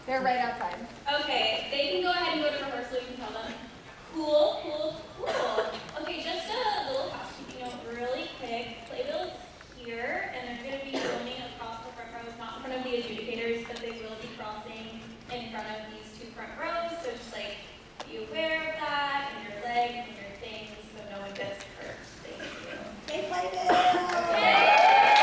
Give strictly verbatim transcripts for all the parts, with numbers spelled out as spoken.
They're right outside. Okay, they can go ahead and go to rehearsal. You can tell them. Cool, cool, cool. Okay, just a little housekeeping note, really quick. Playbill's here, and they're going to be filming across the front rows, not in front of the adjudicators, but they will be crossing in front of these two front rows. So just like be aware of that, and your legs and your things, so no one gets hurt. Thank you. Hey, Playbill! Yay!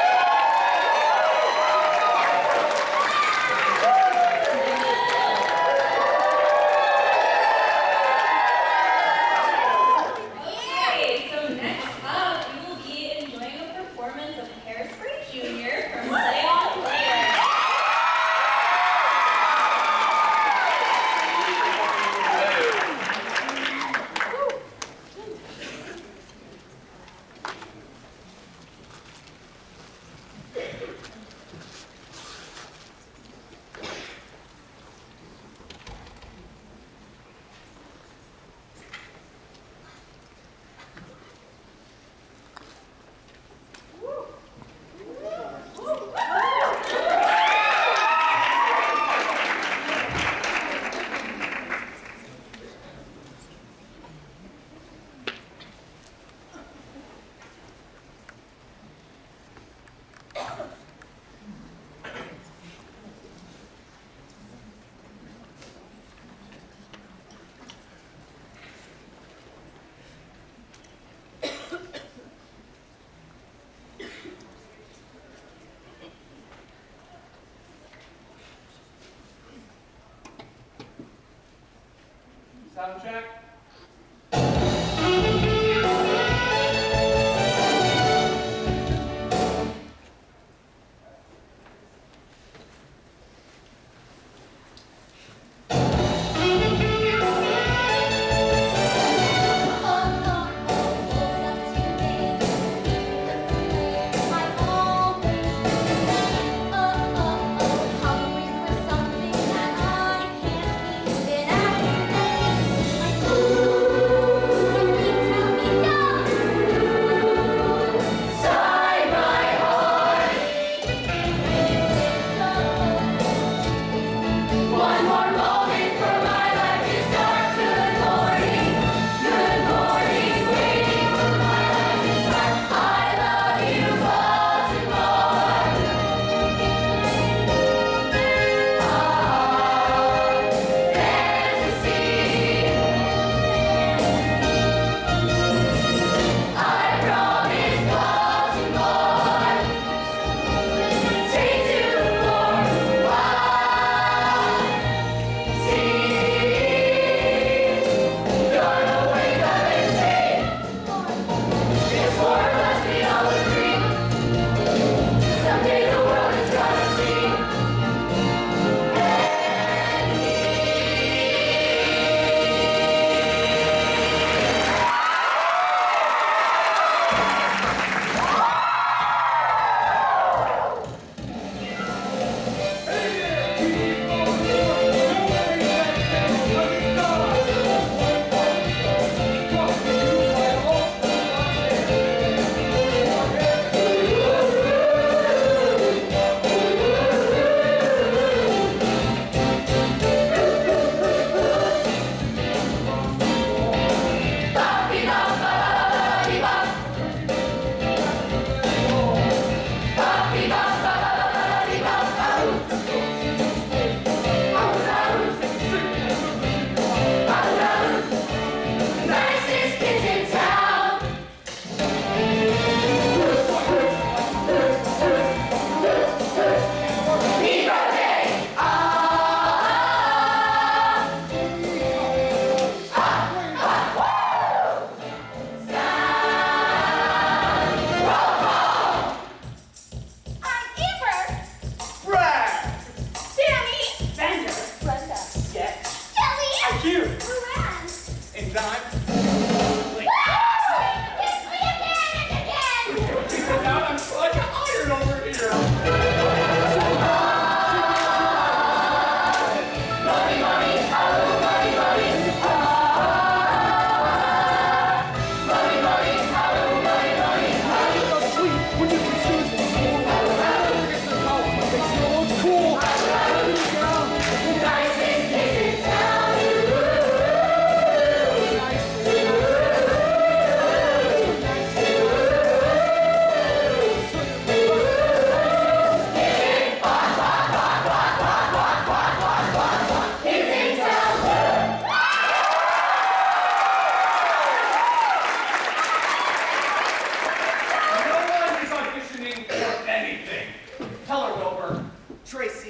Sound check. Oh,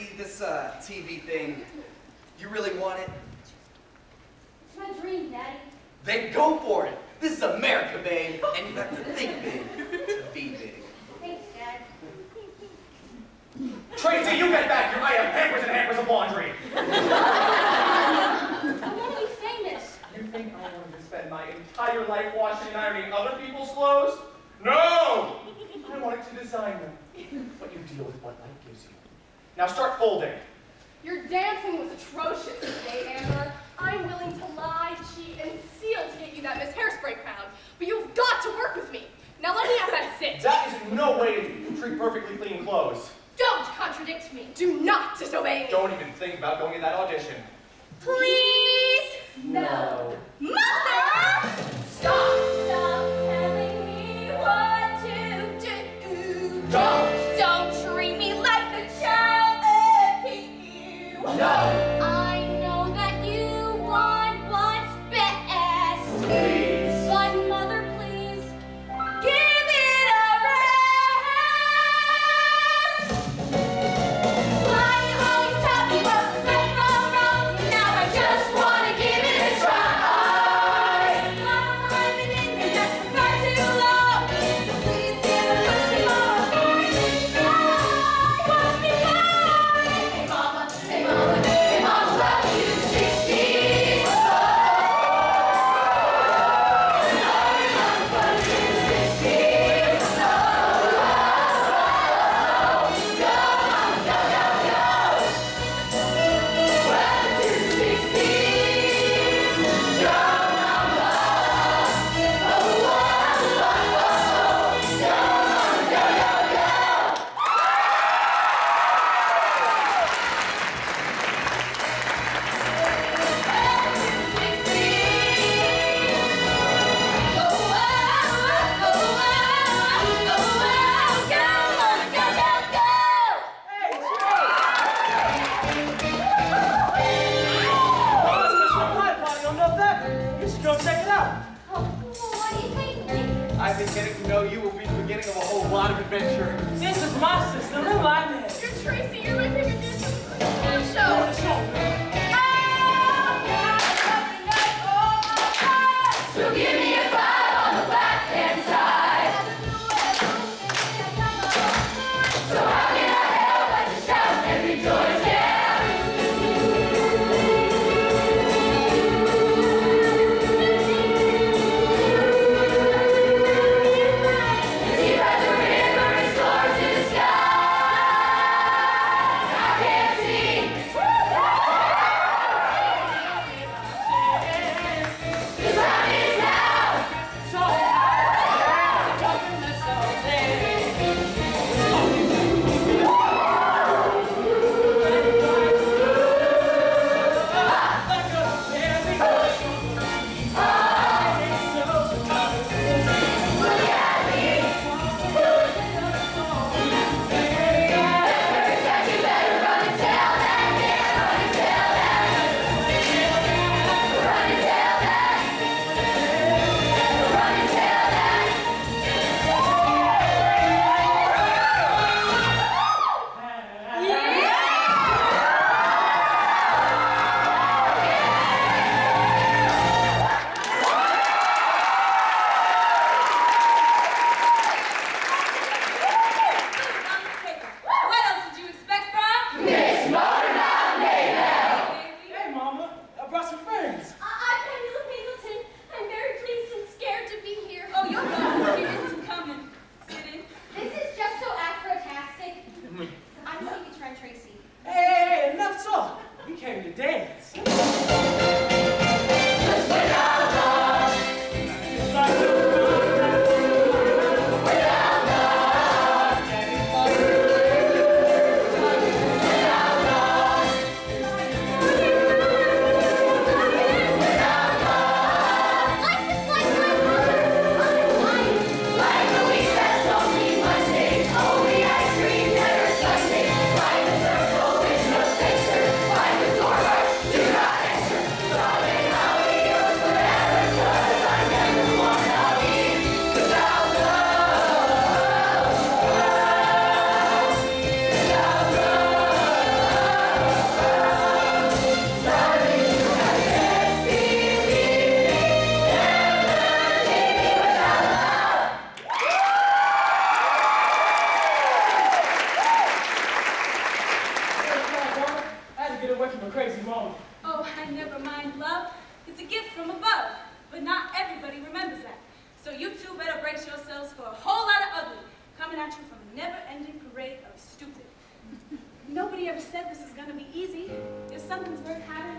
Tracy, this uh, T V thing, you really want it? It's my dream, Daddy. Then go for it. This is America, babe, and you have to think big to be big. Thanks, Dad. Tracy, you get back here. I have hampers and hampers of laundry. I want to be famous. You think I wanted to spend my entire life washing and ironing other people's clothes? No! I wanted to design them. But you deal with what life gives you. Now start folding. Your dancing was atrocious today, Amber. I'm willing to lie, cheat, and steal to get you that Miss Hairspray crown. But you've got to work with me. Now let me have that sit. That is in no way to treat perfectly clean clothes. Don't contradict me. Do not disobey me. Don't even think about going to that audition. Please? No. Mother! Stop! Stop telling me what to do. Don't! Don't treat me like the child that hate you. No! I know that you want what's best. Please. But Mother, please, give it a rest. Why you always tell me what was right from wrong? Now I just want to give it a try. Mom, I've been in your nest for far too long. So please give a push more. I want me more. Hey mama, hey mama, hey mama, love you sixteen. I think getting to know you will be the beginning of a whole lot of adventure. This is my sister, Lil Lightning. You're Tracy. You're my favorite dancer. Show. So give me a five on the left-hand side. So how can I help but to shout and rejoice, yeah? See by the river and soars to the sky. get away from a crazy moment. Oh, I never mind love. It's a gift from above. But not everybody remembers that. So you two better brace yourselves for a whole lot of ugly coming at you from a never-ending parade of stupid. Nobody ever said this is gonna be easy. If something's worth having,